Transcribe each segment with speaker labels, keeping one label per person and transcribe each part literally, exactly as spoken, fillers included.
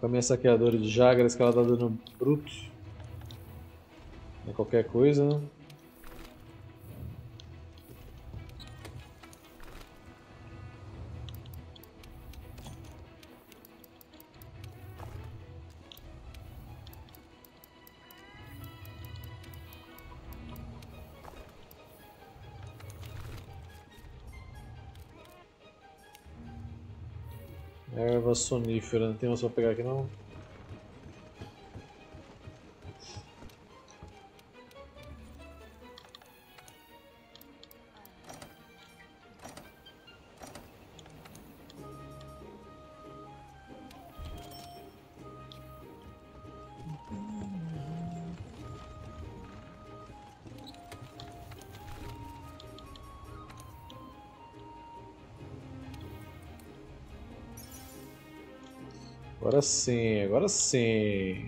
Speaker 1: Com a minha saqueadora de Jagras, que ela tá dando bruto. Não é qualquer coisa, né? Erva sonífera, não tem mais pra pegar aqui não? Agora sim, agora sim.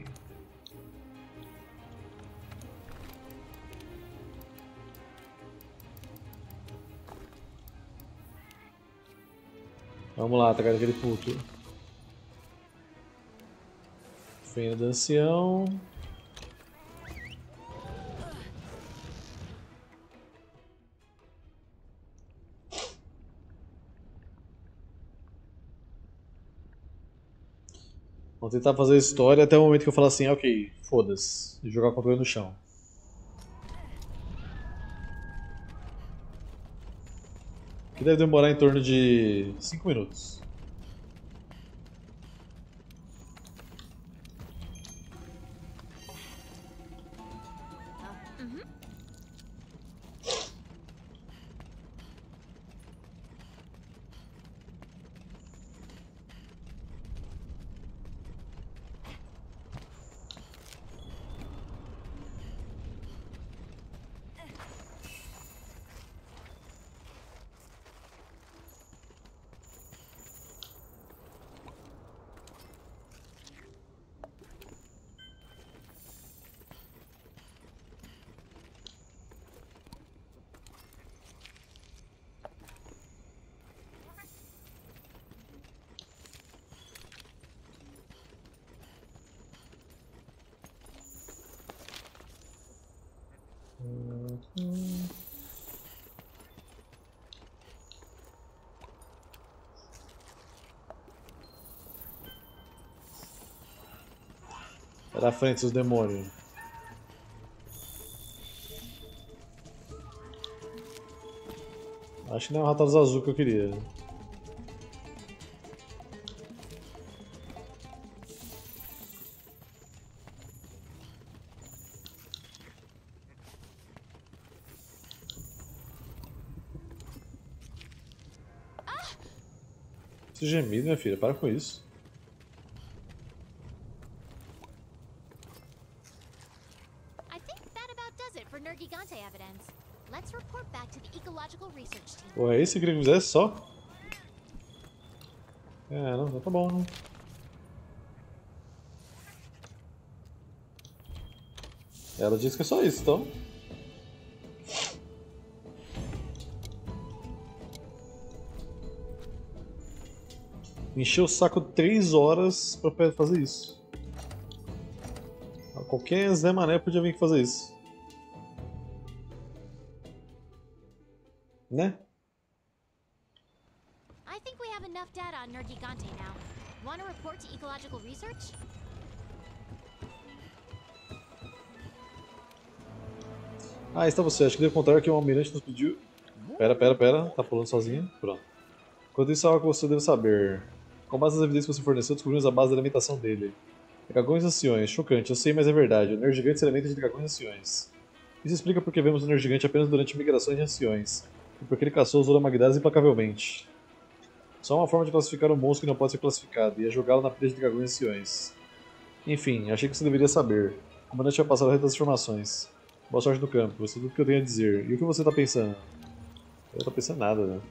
Speaker 1: Vamos lá, atacar aquele puto. Fenda do ancião. Vamos tentar fazer a história até o momento que eu falar assim, ok, foda-se, e jogar o controle no chão. Que deve demorar em torno de cinco minutos. Era à frente dos demônios. Acho que não é o Rathalos azul que eu queria. Esse gemido, minha filha, para com isso. Porra, esse que ele me fizesse só? É, não, tá bom, não. Ela disse que é só isso, então. Encheu o saco três horas pra fazer isso. Qualquer Zé Mané podia vir fazer isso. Né?
Speaker 2: I think we have enough data on Nergigante now. Want to report to Ecological Research?
Speaker 1: Ah, está você. Acho que devo contar que o almirante nos pediu... Pera, pera, pera. Tá falando sozinho? Pronto. Enquanto isso, é algo que você deve saber. Com base nas evidências que você forneceu, descobrimos a base da alimentação dele. Dragões e anciões. Chocante, eu sei, mas é verdade. O Nergigante se alimenta de dragões e anciões. Isso explica porque vemos o Nergigante apenas durante migrações de anciões. E porque ele caçou os Uramagdaras implacavelmente. Só uma forma de classificar um monstro que não pode ser classificado, e é jogá-lo na pilha de dragões e anciões. Enfim, achei que você deveria saber. O comandante vai passar o resto das informações. Boa sorte no campo, isso é tudo que eu tenho a dizer. E o que você está pensando? Eu não tô pensando nada, né?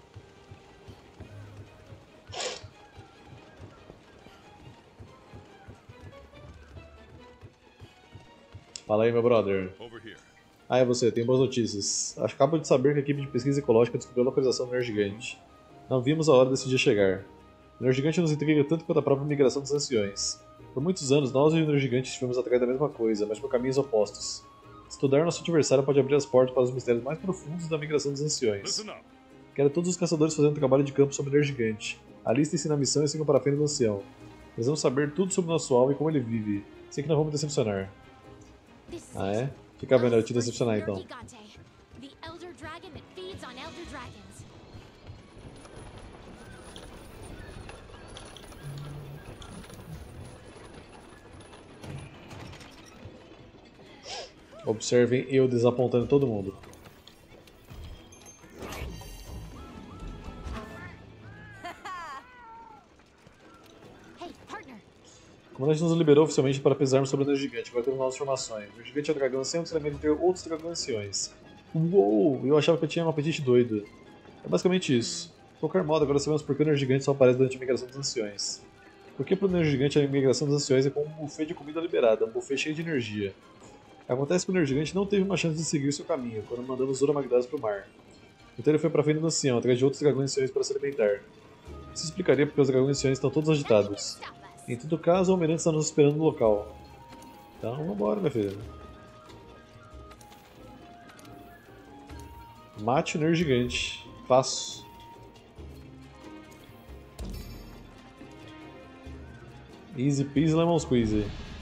Speaker 1: Fala aí, meu brother. Ah, é você, tem boas notícias. Acabo de saber que a equipe de pesquisa ecológica descobriu a localização do Nergigante. Não vimos a hora desse dia chegar. O Energigante nos intriga tanto quanto a própria migração dos anciões. Por muitos anos, nós e o Energigante estivemos atrás da mesma coisa, mas por caminhos opostos. Estudar nosso adversário pode abrir as portas para os mistérios mais profundos da migração dos anciões. Quero todos os caçadores fazendo trabalho de campo sobre o Energigante. Alistem-se na missão e sigam para a fenda do ancião. Precisamos saber tudo sobre o nosso alvo e como ele vive. Sei que não vamos decepcionar. Ah, é? Fica vendo eu te decepcionar então.
Speaker 2: The elder dragon that feeds on elder dragons.
Speaker 1: Observem eu desapontando todo mundo.
Speaker 2: Hey, partner.
Speaker 1: O comandante nos liberou oficialmente para pesarmos sobre o Energigante. Agora temos novas informações. O Energigante é o dragão ancião que se alimenta entre outros dragões anciões. Uou! Eu achava que eu tinha um apetite doido. É basicamente isso. De qualquer modo, agora sabemos por que o Energigante só aparece durante a migração dos anciões. Porque para o Energigante a migração dos anciões é como um buffet de comida liberada, um buffet cheio de energia. Acontece que o Energigante não teve uma chance de seguir seu caminho quando mandamos Zora Magdaros para o mar. Então ele foi para a fenda do ancião, atrás de outros dragões anciões para se alimentar. Isso explicaria porque os dragões anciões estão todos agitados. Em todo caso, o Almirante está nos esperando no local. Então, vambora, minha filha. Mate o Energigante. Passo. Easy peasy lemon squeezy.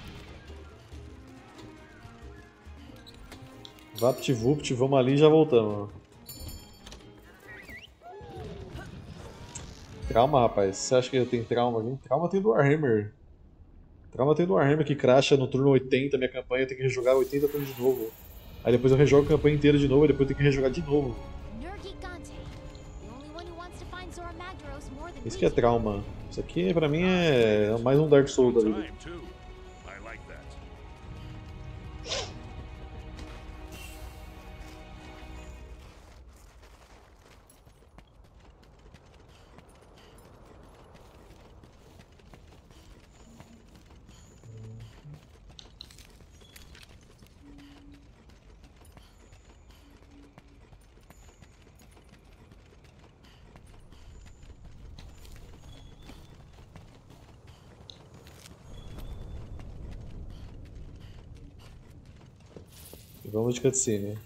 Speaker 1: Vapt-vupt, vamos ali e já voltamos. Trauma, rapaz. Você acha que eu tenho trauma aqui? Trauma tem do Warhammer. Trauma tem do Warhammer que crasha no turno oitenta minha campanha, eu tenho que rejogar oitenta turnos de novo. Aí depois eu rejogo a campanha inteira de novo e depois eu tenho que rejogar de novo. Isso que é trauma. Isso aqui pra mim é mais um Dark Souls da vida. Vamos de cutscene.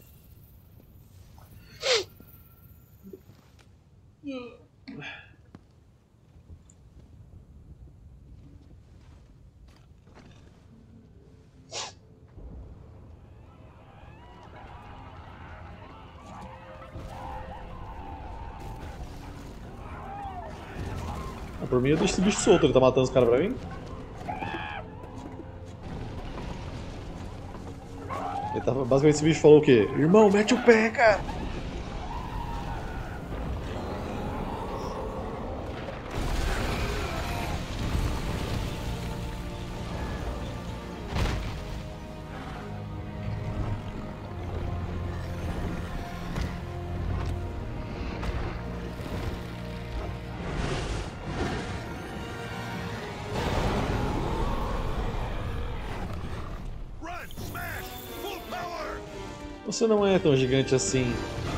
Speaker 1: Ah, por mim eu deixo esse bicho solto, ele tá matando os caras pra mim? Ele tava, basicamente esse bicho falou o quê? Irmão, mete o pé, cara! Você não é tão gigante assim.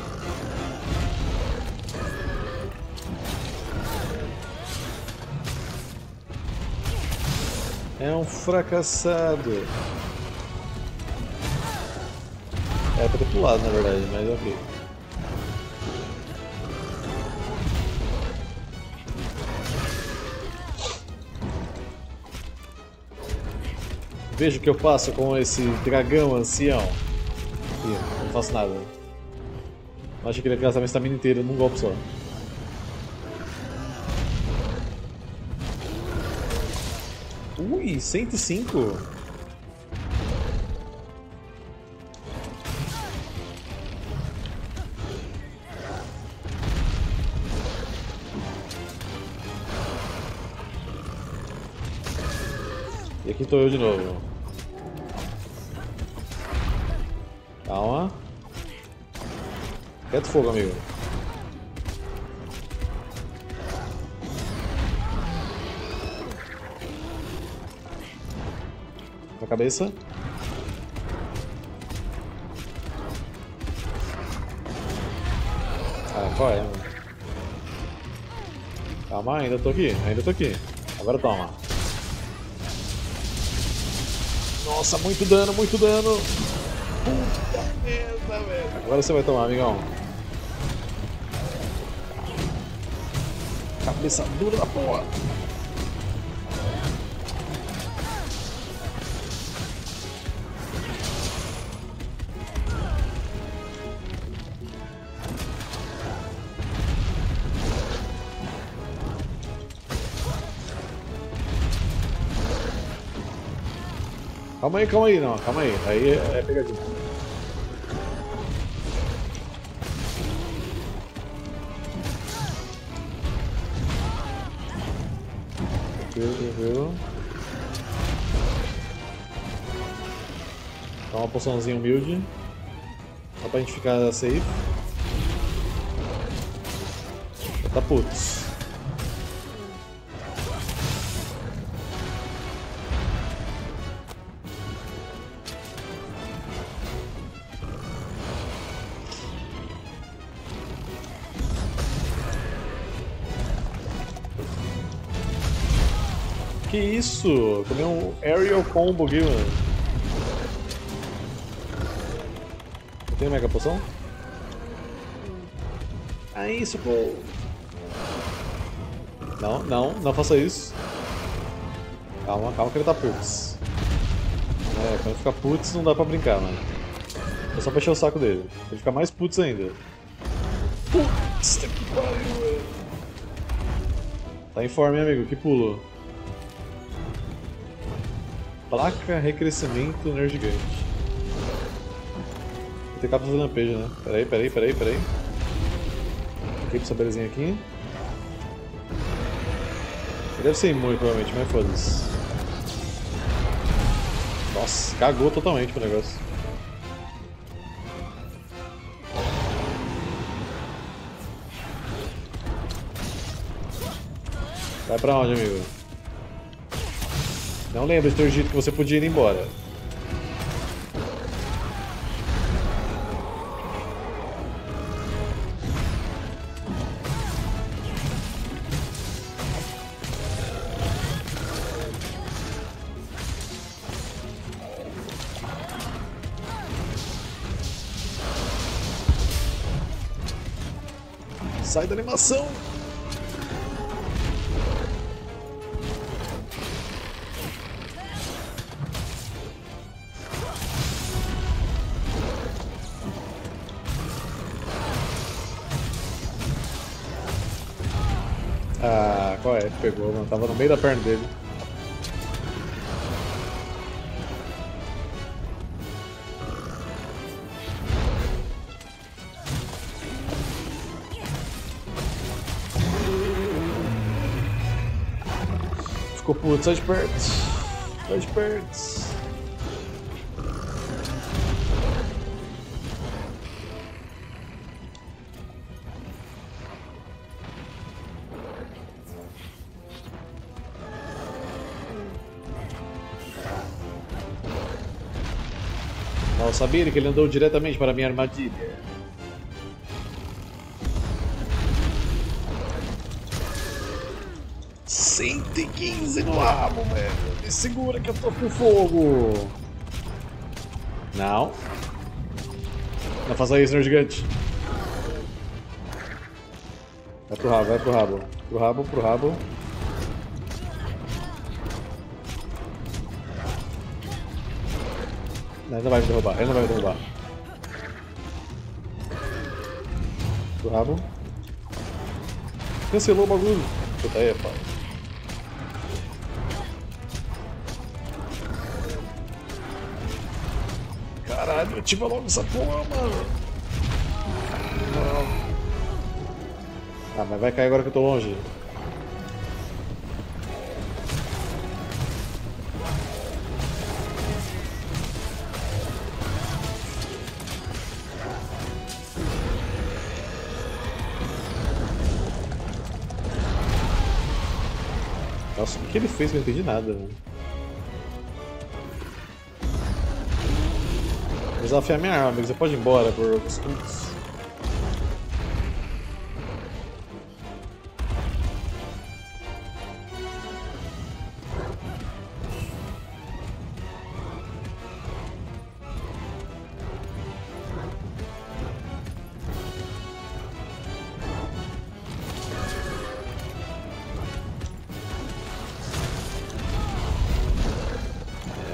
Speaker 1: É um fracassado. É pra ter pulado, na verdade, mas ok. Veja o que eu faço com esse dragão ancião. Ih, não faço nada. Eu acho que ele ia gastar minha estamina inteira num golpe só. Ui, cento e cinco? E aqui tô eu de novo. Calma. Quieto fogo, amigo. Com a cabeça. Ah, qual é, mano? Calma, ainda tô aqui, ainda tô aqui. Agora toma. Nossa, muito dano, muito dano. Puta merda, velho. Agora você vai tomar, amigão. Cabeça dura da porra. Calma aí, calma aí, não, calma aí. Aí é, é pegadinha. Tranquilo, tranquilo. Dá uma poçãozinha humilde. Só pra gente ficar safe. Tá putz. Que isso? Tomei um aerial combo aqui, mano. Eu tenho mega poção? Ah, isso, pô. Não, não, não faça isso. Calma, calma que ele tá putz. É, quando fica putz não dá pra brincar, mano. É só pra encher o saco dele. Ele fica mais putz ainda. Putz, que pariu, velho. Tá em forma, hein, amigo? Que pulo. Placa recrescimento energigante. Vou ter cápsula de lampejo, né? Peraí, peraí, peraí, peraí. Aqui pra essa belezinha aqui. Ele deve ser imune, provavelmente, mas foda-se. Nossa, cagou totalmente pro negócio. Vai pra onde, amigo? Não lembro de ter dito que você podia ir embora. Sai da animação! Ah, qual é? Pegou, mano. Tava no meio da perna dele. Ficou puto, sai de perto. Sai de perto. Mal sabia que ele andou diretamente para a minha armadilha. cento e quinze no rabo, velho. Me segura que eu tô com fogo. Não. Não faça isso, senhor gigante. Vai pro rabo, vai pro rabo. Pro rabo, pro rabo. Não, ele não vai me derrubar, ele não vai me derrubar. Pro rabo. Cancelou o bagulho. Puta aí, pai. Caralho, ativa logo essa porra, mano. Não. Ah, mas vai cair agora que eu tô longe. Nossa, o que ele fez que eu não entendi nada, velho. Vou desafiar minha arma, amigo. Você pode ir embora por alguns segundos.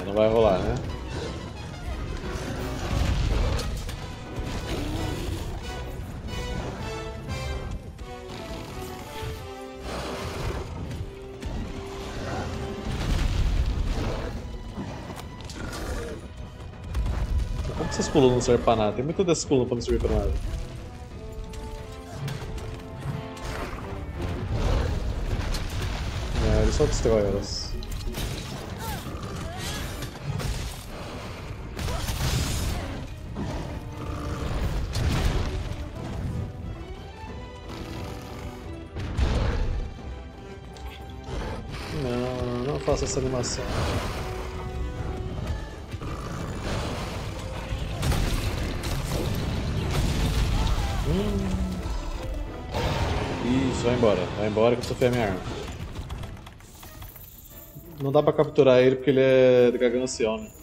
Speaker 1: não vai rolar, né? Como que essas colunas não servem pra nada? Tem muitas dessas colunas pra não servir pra nada. É, ele só destrói elas. Não, não faça essa animação. Hum. Isso, vai embora. Vai embora que eu sofri a minha arma. Não dá pra capturar ele porque ele é de Gargancial, né?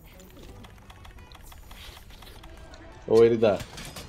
Speaker 1: Ou ele dá.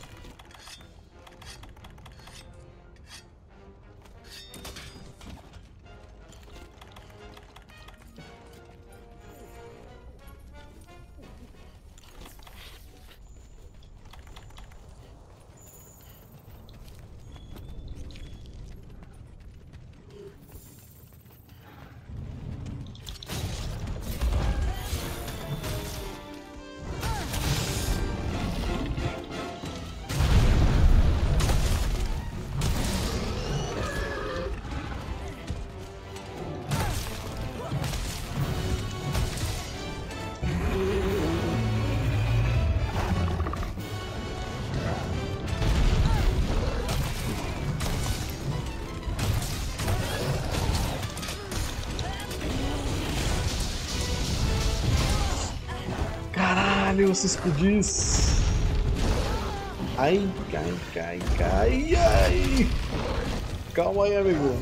Speaker 1: Caralho, se explodis! Ai, cai, cai, cai, ai! Calma aí, amigo.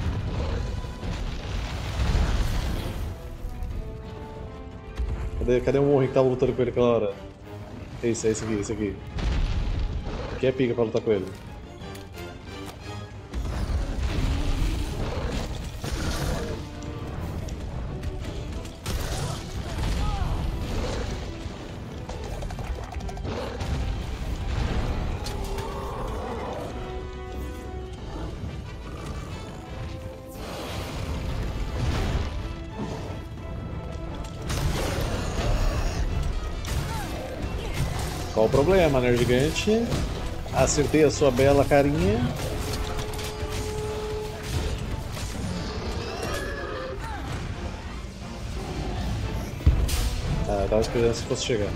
Speaker 1: Cadê, cadê o Monri que tava lutando com ele aquela hora? Esse, é esse aqui, esse aqui. Aqui é pica pra lutar com ele. Qual o problema, Nerd Gigante? Acertei a sua bela carinha. Ah, eu tava esperando se fosse chegar.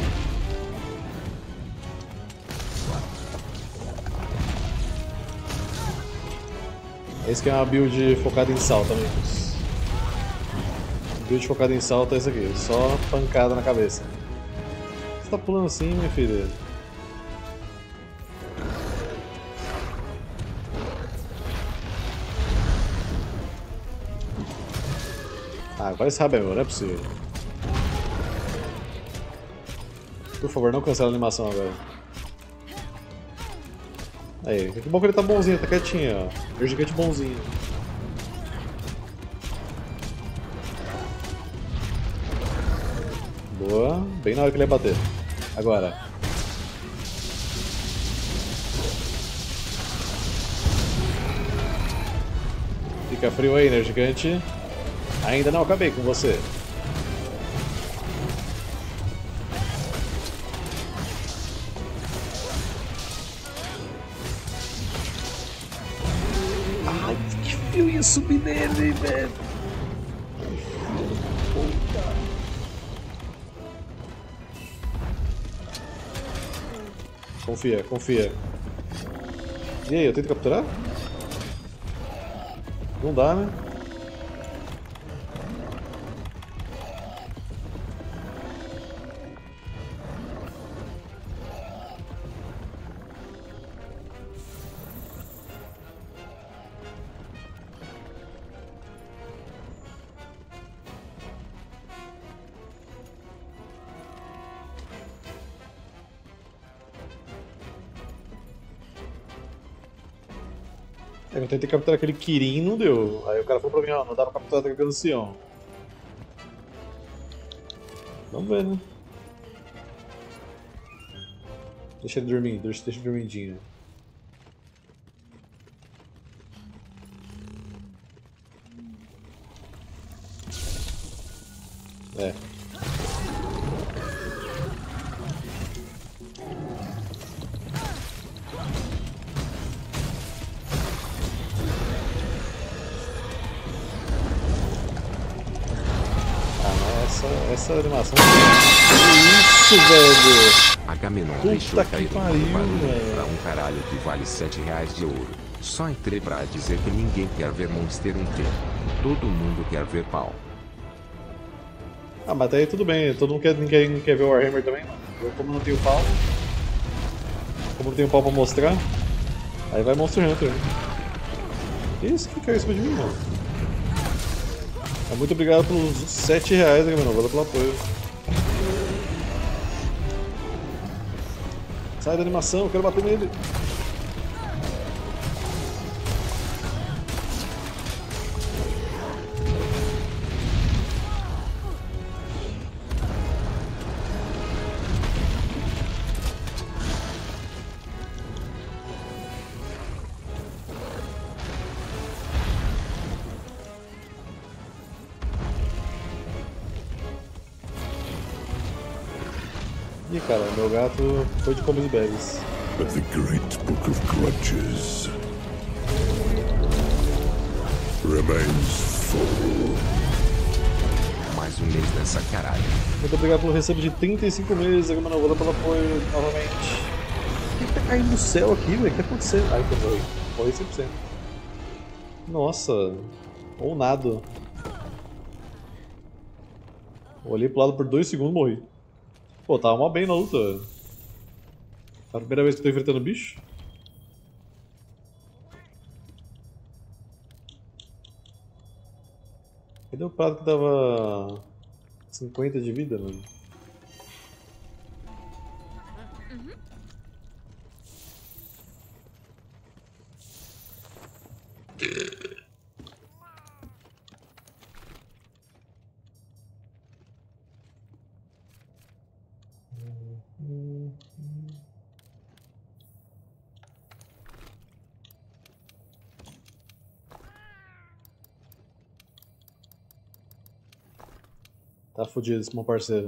Speaker 1: Esse que é uma build focada em salto, amigos. Build focada em salto é esse aqui, só pancada na cabeça. Tá pulando assim, minha filha? Ah, agora esse rabo é meu, não é possível. Por favor, não cancela a animação agora. Aí, que bom que ele tá bonzinho, tá quietinho, ó. O gigante bonzinho. Boa, bem na hora que ele ia bater. Agora. Fica frio aí, né, gigante? Ainda não acabei com você. Ai, que fio ia subir nele, velho. Confia, confia. E aí, eu tento capturar? Não dá, né? É, eu tentei capturar aquele Kirin e não deu. Aí o cara falou pra mim, ó, não dá pra capturar aquele ancião. Vamos ver, né? Deixa ele dormir, deixa ele dormidinho. É. Essa, essa animação. Que isso, velho!
Speaker 3: Agamenon
Speaker 1: Puta
Speaker 3: deixou
Speaker 1: que
Speaker 3: cair um
Speaker 1: pariu,
Speaker 3: barulho
Speaker 1: velho.
Speaker 3: pra um caralho que vale sete reais de ouro. Só entrei pra dizer que ninguém quer ver Monster Hunter. Todo mundo quer ver pau.
Speaker 1: Ah, mas daí tudo bem, todo mundo quer, ninguém quer ver o Warhammer também, mano. Eu, como não tenho pau. Como não tenho pau pra mostrar, aí vai Monster Hunter. Né? Isso que caiu em cima de mim, mano. Muito obrigado pelos sete reais, Agamenon. Valeu pelo apoio. Sai da animação, eu quero bater nele. Ih, cara, meu gato foi de comes e bebes.
Speaker 4: But the great book of grudges remains full.
Speaker 3: Mais um mês nessa caralho.
Speaker 1: Muito obrigado pelo recebo de trinta e cinco meses, Agamenon. Valeu pelo apoio novamente. O que tá caindo do céu aqui, velho? O que tá acontecendo? Ai, que eu morri. Morri cem por cento. Nossa, ou nada. Olhei pro lado por dois segundos e morri. Pô, tava mó bem na luta. É a primeira vez que eu tô enfrentando bicho. Cadê o prato que dava cinquenta de vida, mano? Tá fudido esse meu parceiro.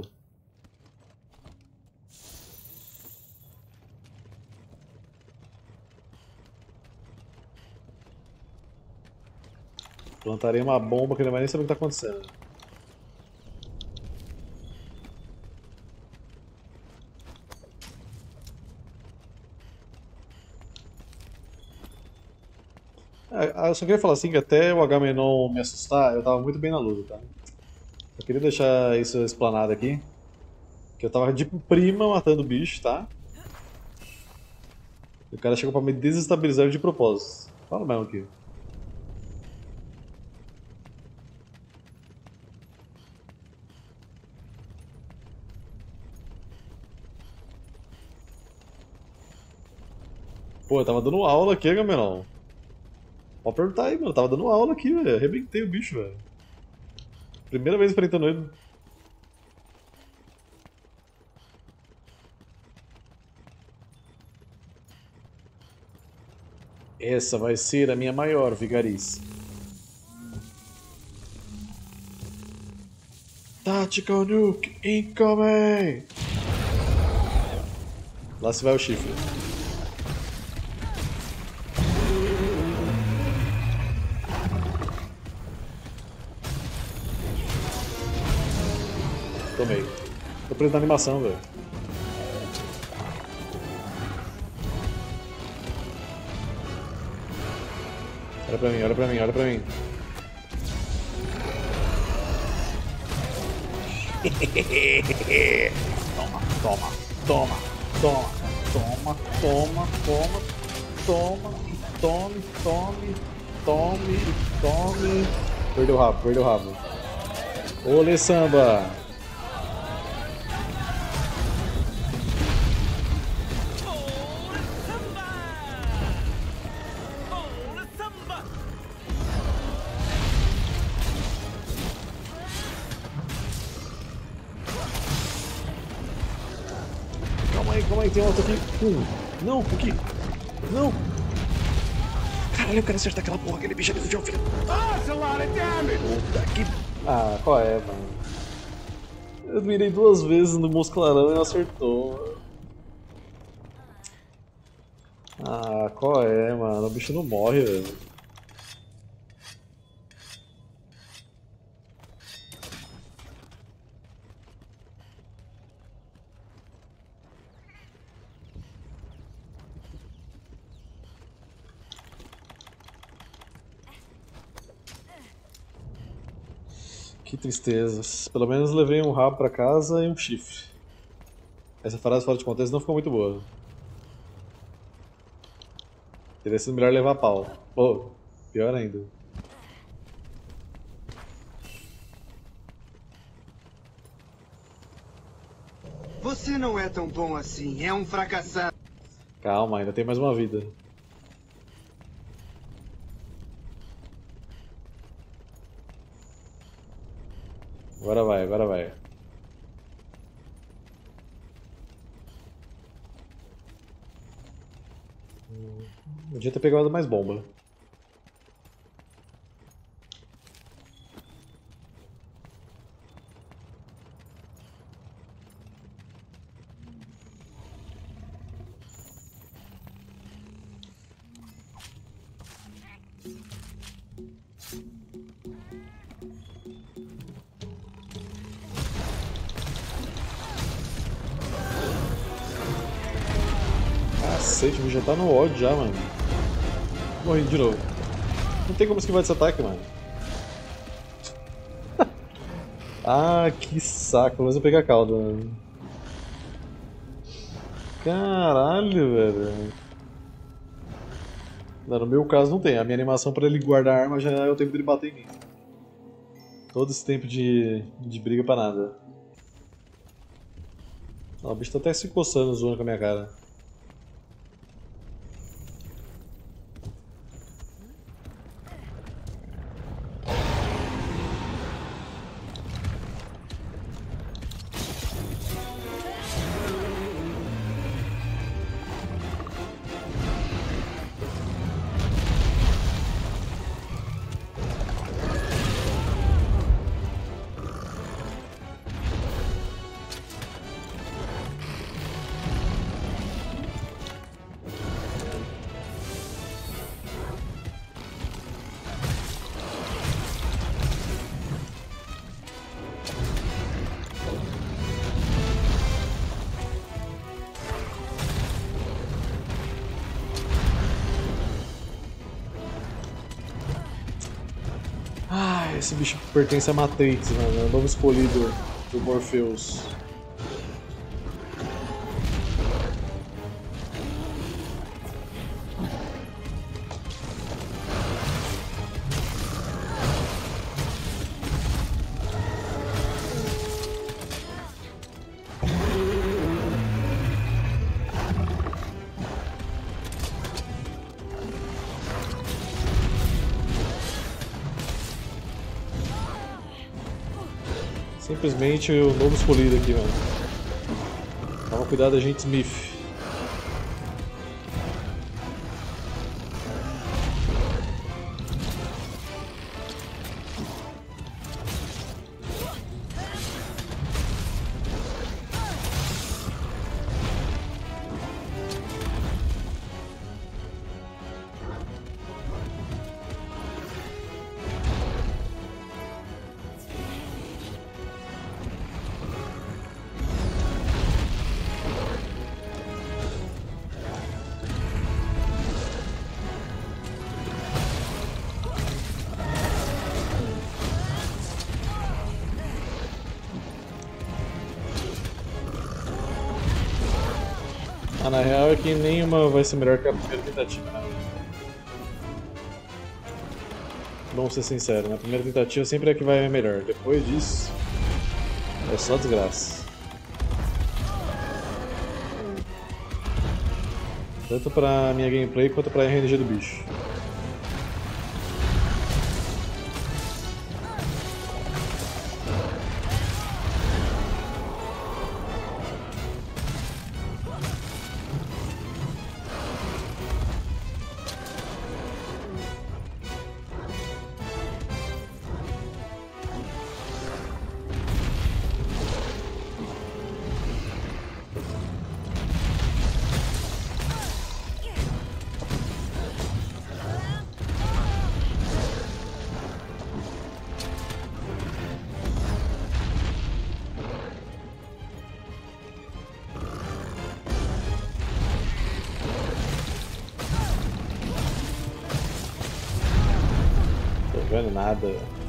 Speaker 1: Plantarei uma bomba que ele não vai nem saber o que tá acontecendo. Ah, eu só queria falar assim que até o Agamenon me assustar, eu tava muito bem na luta, tá? Eu queria deixar isso explanado aqui. Que eu tava de prima matando o bicho, tá? E o cara chegou pra me desestabilizar de propósito. Fala mesmo aqui. Pô, eu tava dando aula aqui, Agamenon. Pode perguntar aí, mano. Eu tava dando aula aqui, velho. Arrebentei o bicho, velho. Primeira vez enfrentando ele. Essa vai ser a minha maior vigarice. Tactical Nuke incoming! Lá se vai o chifre. Tomei. Tô preso na animação, velho. Olha pra mim, olha pra mim, olha pra mim. Toma, toma, toma, toma, toma, toma, toma, toma, tome, tome, tome, tome. Perdeu o rabo, perdeu o rabo. Olê, samba! calma aí, tem outro aqui. Um. Não, aqui. Não. Caralho, eu quero acertar aquela porra, aquele bicho ali do filho. Puta que... Ah, qual é, mano? Eu mirei duas vezes no muscularão e não acertou. Ah, qual é, mano? O bicho não morre, velho. Que tristeza. Pelo menos levei um rabo pra casa e um chifre. Essa frase fora de contexto não ficou muito boa. Teria sido melhor levar pau. Pô, pior ainda.
Speaker 5: Você não é tão bom assim, é um fracassado.
Speaker 1: Calma, ainda tem mais uma vida. Agora vai, agora vai. Podia ter pegado mais bomba. Cacete, o bicho já tá no ódio já, mano. Morri de novo. Não tem como esquivar desse ataque, mano. Ah, que saco. Mas eu pegar a cauda, mano. Caralho, velho. Não, no meu caso não tem. A minha animação pra ele guardar a arma já é o tempo dele bater em mim. Todo esse tempo de, de briga pra nada. Ó, o bicho tá até se coçando, zoando com a minha cara. Ah, esse bicho pertence a Matrix, mano. É o novo escolhido do Morpheus. Simplesmente o novo escolhido aqui, mano. Toma cuidado, agente Smith. Ah, na real é que nenhuma vai ser melhor que a primeira tentativa, né? Vamos ser sinceros, na primeira tentativa sempre é que vai melhor. Depois disso, é só desgraça. Tanto pra minha gameplay quanto pra R N G do bicho. vendo nada.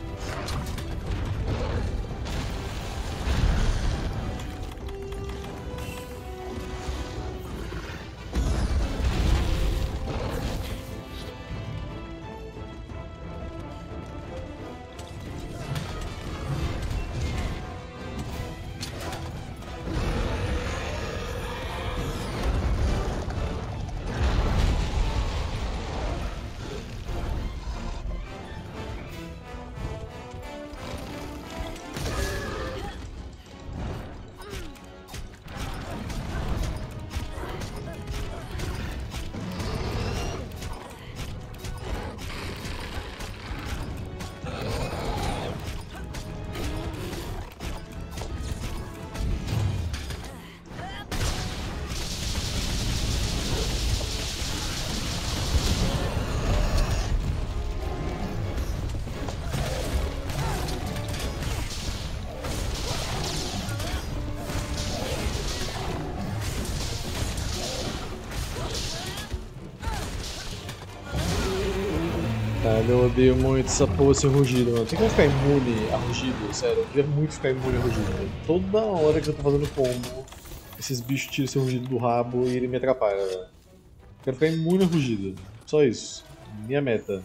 Speaker 1: Caralho, eu odeio muito essa porra, esse rugido, mano. Tem como ficar imune a rugido? Sério, eu queria muito ficar imune a rugido, velho. Toda hora que eu tô fazendo combo, esses bichos tiram esse rugido do rabo e ele me atrapalha, velho. Quero ficar imune a rugido. Só isso. Minha meta.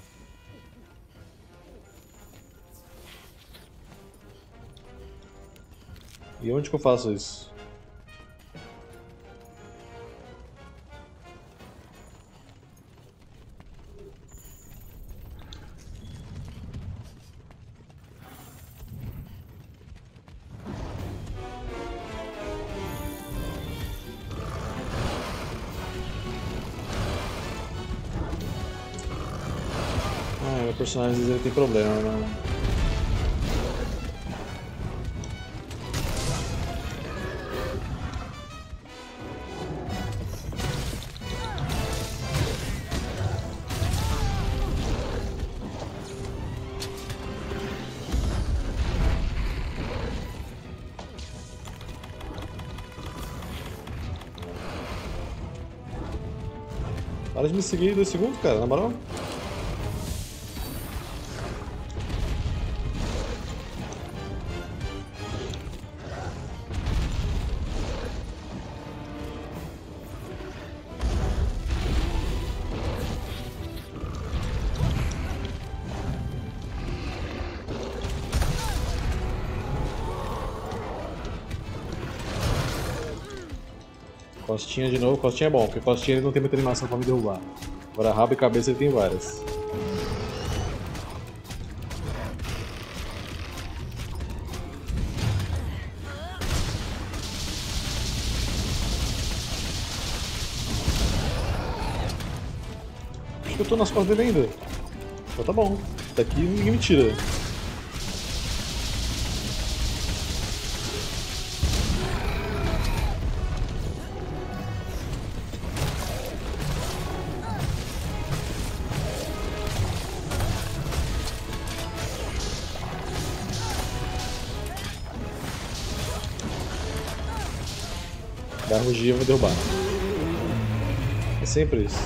Speaker 1: E onde que eu faço isso? Ah, meu personagem às vezes ele tem problema, né? Para de me seguir dois segundos, cara, na moral. Costinha de novo, costinha é bom, porque costinha ele não tem muita animação pra me derrubar. Agora rabo e cabeça ele tem várias. Acho que eu tô nas costas dele ainda. Então tá bom, daqui ninguém me tira. Da rugia vai derrubar. É sempre isso.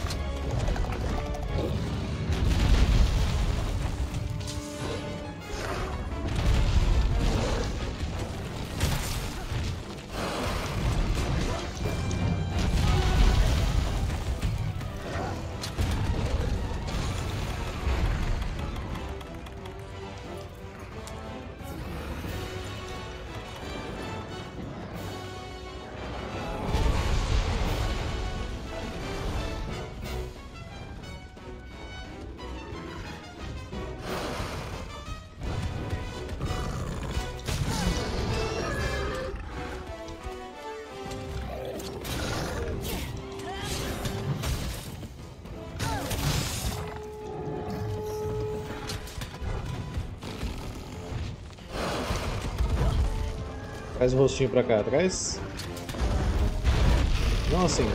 Speaker 1: Traz o rostinho pra cá, traz. Não assim.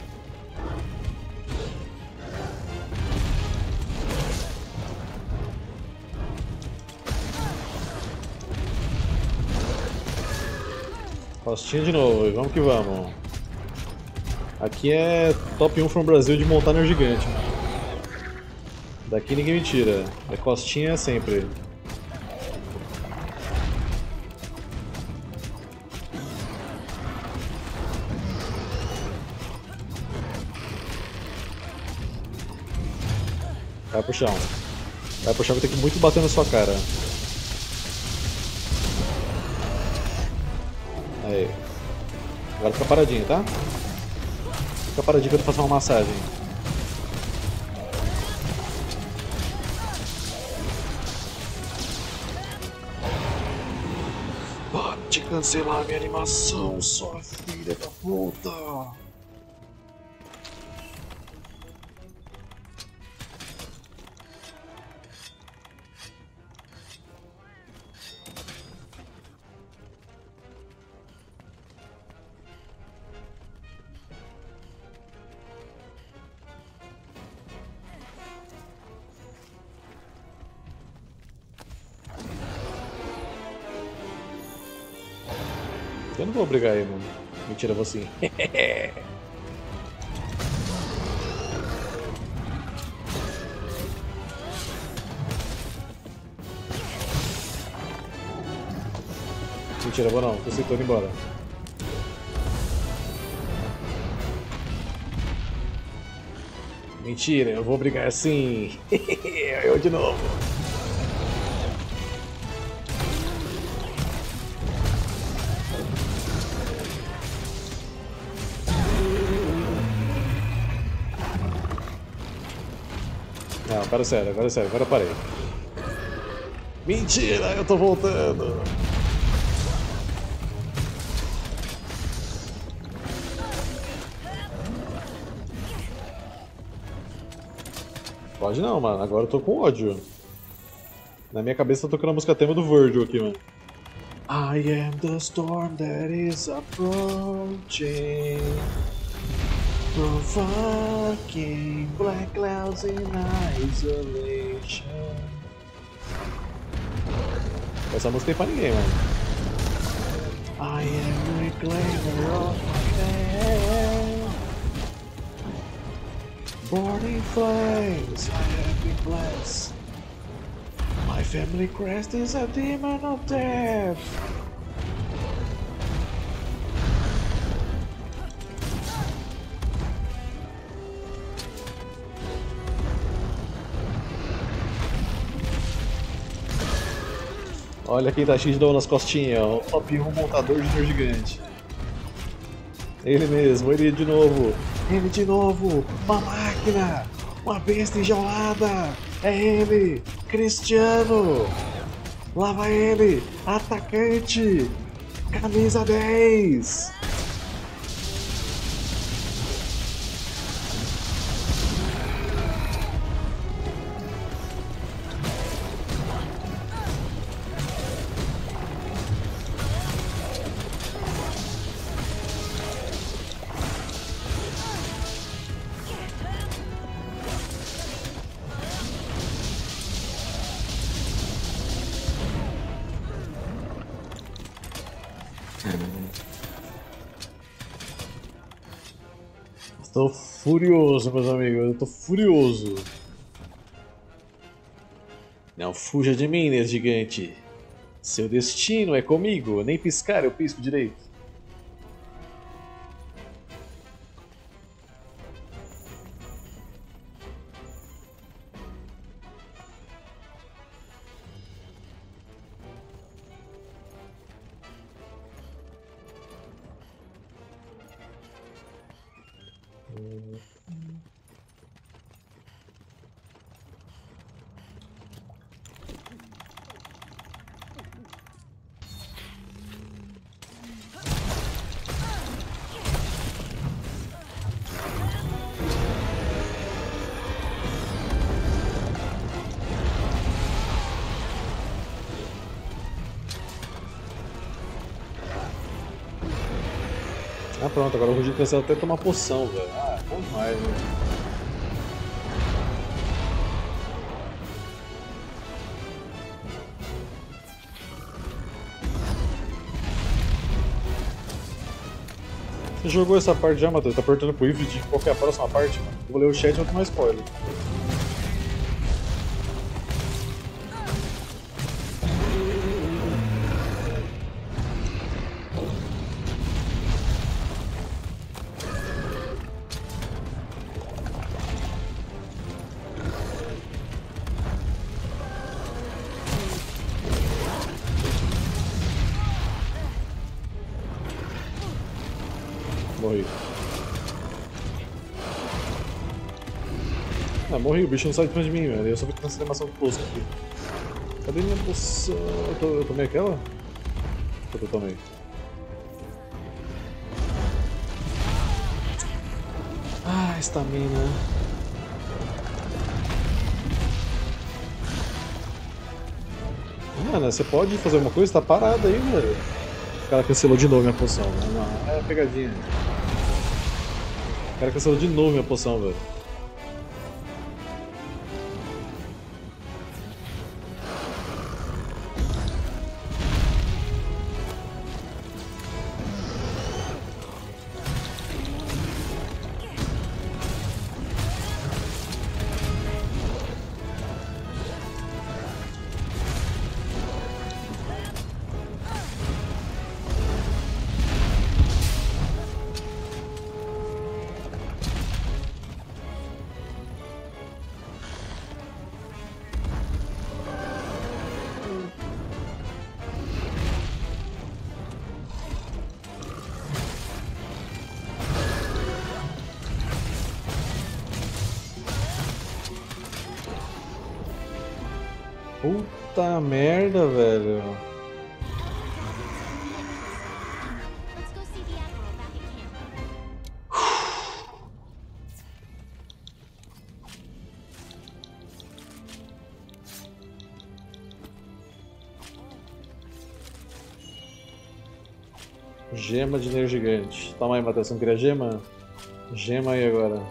Speaker 1: Rostinho de novo, e vamos que vamos. Aqui é top um from Brasil de montar no gigante. Daqui ninguém me tira. É costinha sempre. Vai pro chão. Vai pro chão que tem que muito bater na sua cara. Aí. Agora fica paradinho, tá? Fica paradinho que eu vou fazer uma massagem. Pode cancelar minha animação, sua filha da puta! Eu não vou brigar aí, mano. Mentira, vou sim. Mentira, vou não. Tô aceitando ir embora. Mentira, eu vou brigar assim. Eu de novo. Não, agora é sério, agora é sério, agora eu parei. Mentira, eu tô voltando. Pode não, mano, agora eu tô com ódio. Na minha cabeça tá tocando a música tema do Virgil aqui, mano. I am the storm that is approaching. From fucking black clouds in isolation. Essa música tem pra ninguém, mano. I am the reclaimer of my land. Born in flames, I have been blessed. My family crest is a demon of death. Olha quem tá cheio de dor nas costinhas, o top um montador junior gigante. Ele mesmo, ele de novo, ele de novo, uma máquina, uma besta enjaulada, é ele, Cristiano, lá vai ele, atacante, camisa dez. Estou furioso, meus amigos, eu tô furioso. Não fuja de mim, nesse gigante. Seu destino é comigo, nem piscar eu pisco direito. Ah, pronto, agora o Rugido cancela até tomar poção, velho. Ah, bom demais, velho. Você jogou essa parte já, Matheus? Tá perguntando pro Ifrit qual que é a próxima parte, mano? Eu vou ler o chat e vou tomar spoiler. Morri. Ah, morri, o bicho não sai de frente de mim, velho. Eu só fico nessa animação tosca aqui. Cadê minha poção? Eu, to... eu tomei aquela? Eu tomei. Ah, estamina. Mano, você pode fazer uma coisa? Tá parado aí, velho. O cara cancelou de novo minha poção. Não, é pegadinha. O cara cancelou de novo minha poção, velho. Puta merda, velho.
Speaker 2: Let's go see the Admiral back at camp.
Speaker 1: Gema de Neo Gigante. Toma aí, Matheus. Você não queria gema? Gema aí agora.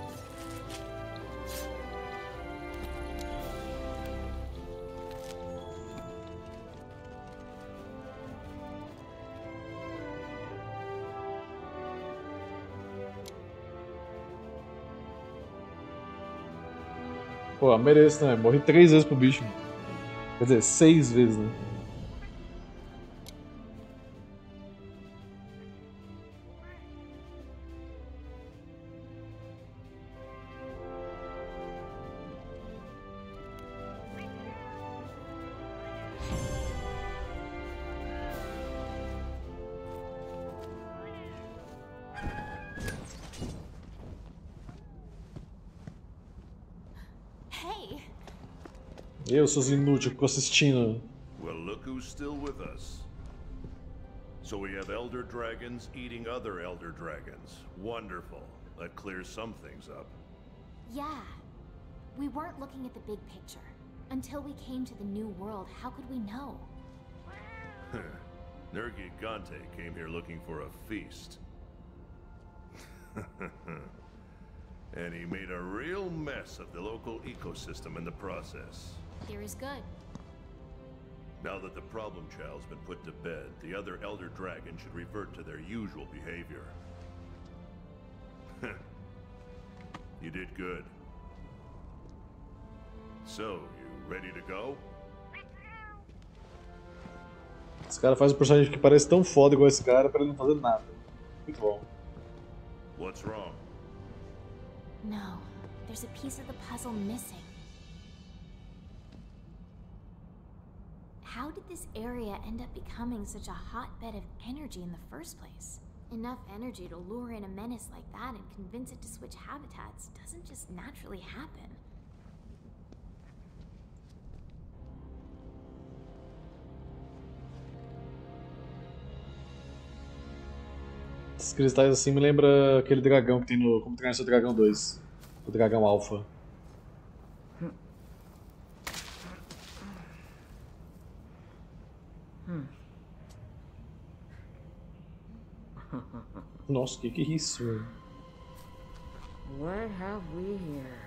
Speaker 1: Pô, mereço, né? Morri três vezes pro bicho. Quer dizer, seis vezes, né?
Speaker 2: Hey,
Speaker 1: Eu, seus inúteis, fico assistindo.
Speaker 6: Well, look who's still with us. So we have elder dragons eating other elder dragons. Wonderful. That clears some things up.
Speaker 2: yeah. We weren't looking at the big picture. Until we came to the new world, how could we know?
Speaker 6: Nergigante came here looking for a feast. And he made a real mess of the local ecosystem in the process.
Speaker 2: Fear is good.
Speaker 6: Now that the problem child's been put to bed, the other elder dragons should revert to their usual behavior. You did good. So, you ready to go?
Speaker 1: Esse cara faz um personagem que parece tão foda igual esse cara pra ele não fazer nada. Muito bom.
Speaker 6: What's wrong?
Speaker 2: No, there's a piece of the puzzle missing. How did this area end up becoming such a hotbed of energy in the first place? Enough energy to lure in a menace like that and convince it to switch habitats doesn't just naturally happen.
Speaker 1: Esses cristais assim me lembra aquele dragão que tem no Como Treinar Seu Dragão dois. O dragão alfa. Nossa, que que é isso, velho?
Speaker 7: What have we here?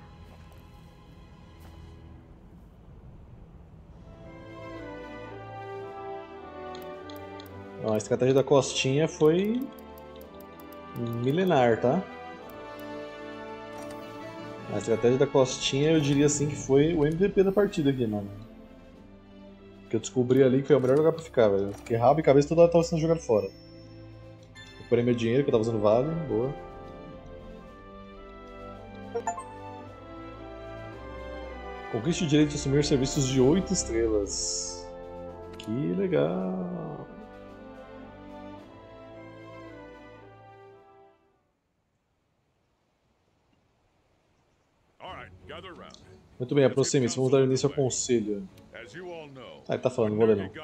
Speaker 1: Ó, a estratégia da costinha foi milenar, tá? A estratégia da costinha eu diria assim que foi o M V P da partida aqui, mano. Que eu descobri ali que foi o melhor lugar pra ficar, velho. Porque rabo e cabeça toda hora tava sendo jogado fora. Recuperei meu dinheiro que eu tava usando vale, boa. Conquiste o direito de assumir serviços de oito estrelas. Que legal. Muito bem, aproxime-se. Vamos dar início ao conselho. Ah, ele tá falando, vou ler não.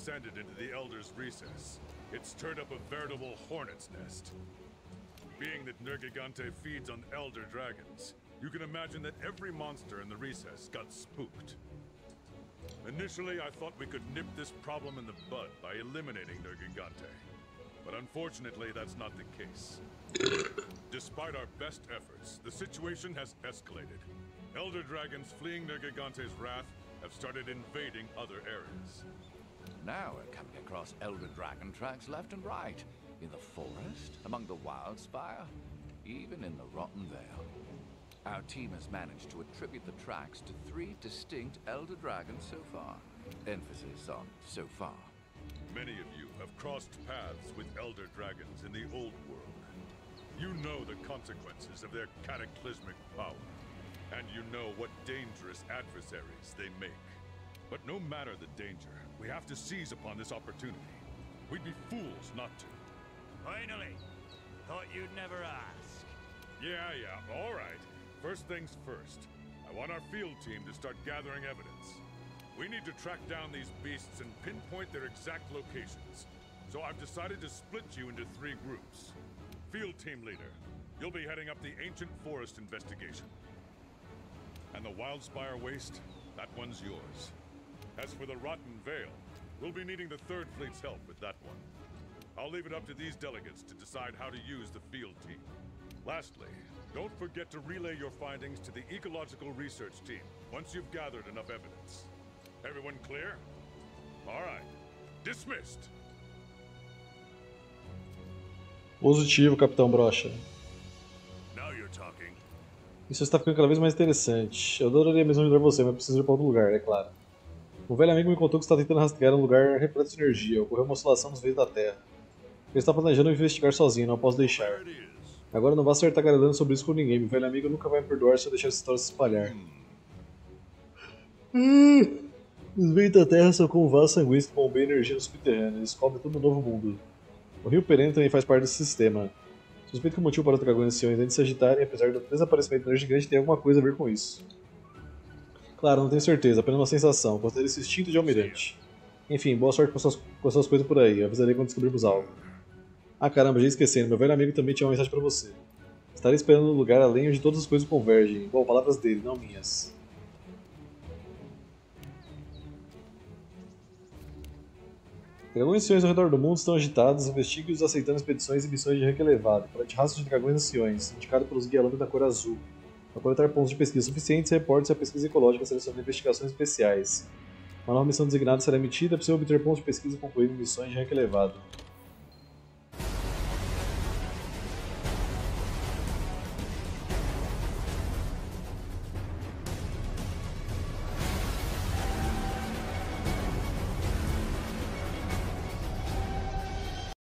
Speaker 7: Being that Nergigante feeds on elder dragons, you can imagine that every monster in the recess got spooked. Initially, I thought we could nip this problem in the bud by eliminating Nergigante. But unfortunately, that's not the case. Despite our best efforts, the situation has escalated. Elder dragons fleeing Nergigante's wrath have started invading other areas.
Speaker 8: Now we're coming across elder dragon tracks left and right. In the forest, among the Wildspire, even in the Rotten Vale. Our team has managed to attribute the tracks to three distinct elder dragons so far. Emphasis on so far.
Speaker 7: Many of you have crossed paths with elder dragons in the old world. You know the consequences of their cataclysmic power, and you know what dangerous adversaries they make. But no matter the danger, we have to seize upon this opportunity. We'd be fools not to.
Speaker 9: Finally! Thought you'd never ask.
Speaker 7: Yeah, yeah, all right. First things first. I want our field team to start gathering evidence. We need to track down these beasts and pinpoint their exact locations. So I've decided to split you into three groups. Field team leader, you'll be heading up the Ancient Forest investigation. And the Wildspire Waste, that one's yours. As for the Rotten Vale, we'll be needing the Third Fleet's help with that one. I'll leave it up to these delegates to decide how to use the field team. Lastly, don't forget to relay your findings to the Ecological Research Team once you've gathered enough evidence. Everyone clear? All right. Dismissed.
Speaker 1: Positivo, Capitão Brocha.
Speaker 7: Now you're talking.
Speaker 1: Isso está ficando cada vez mais interessante. Eu adoraria mesmo ajudar você, mas preciso ir para outro lugar, é claro. Um velho amigo me contou que está tentando rastrear um lugar repleto de energia. Ocorreu uma oscilação nos veios da Terra. Ele está planejando investigar sozinho, não posso deixar. Agora não vá ser tagarelando sobre isso com ninguém. Meu velho amigo nunca vai me perdoar se eu deixar essa história se espalhar. Hum. Os veios da Terra são como vasos sanguíneos que bombeiam energia no subterrâneo. Eles cobrem todo um novo mundo. O rio Perene também faz parte desse sistema. Suspeito que o motivo para os dragões anciões antes de se agitarem, apesar do desaparecimento da energia gigante, tem alguma coisa a ver com isso. Claro, não tenho certeza, apenas uma sensação. Considero esse instinto de almirante. Enfim, boa sorte com suas, com suas coisas por aí. Avisarei quando descobrirmos algo. Ah caramba, já ia esquecendo. Meu velho amigo também tinha uma mensagem para você. Estarei esperando no lugar além onde todas as coisas convergem. Bom, palavras dele, não minhas. Dragões anciões ao redor do mundo estão agitados, investigue-os aceitando expedições e missões de rank elevado. Colete rastros de dragões anciões, indicado pelos guia-lâmina da cor azul. Para coletar pontos de pesquisa suficientes, reporte-se a pesquisa ecológica selecionando investigações especiais. Uma nova missão designada será emitida para você obter pontos de pesquisa concluindo missões de rank elevado.